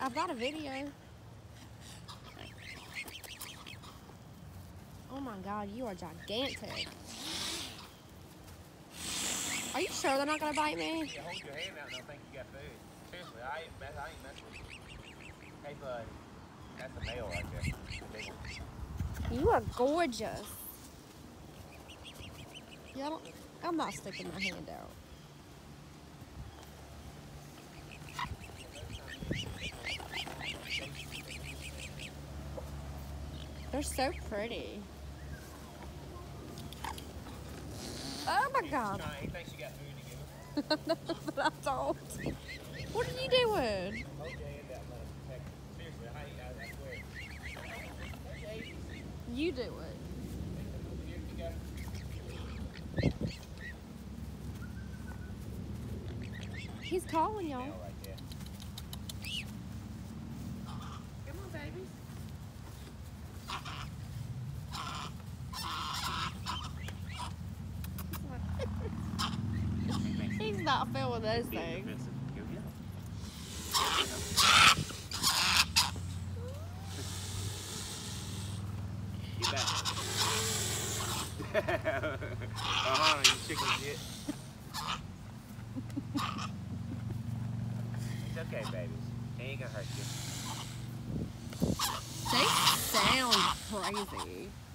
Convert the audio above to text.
I've got a video. Oh my God, you are gigantic. Are you sure they're not gonna bite me? Yeah, hold your hand out and they'll think you got food. Seriously, I ain't messing with you. Hey bud, that's a male right there. The big one. You are gorgeous. Yeah, I'm not sticking my hand out. They're so pretty. Oh my God. He thinks you got food to give him. But I don't. What are you doing? Hold your hand out and let him protect you. Seriously, I swear. You do it. Here you go. He's calling y'all. Male right there. Come on, babies. He's not feeling those things. Go get him. Get back. Ohana, you chicken shit. It's okay, babies. He ain't gonna hurt you. They sound crazy.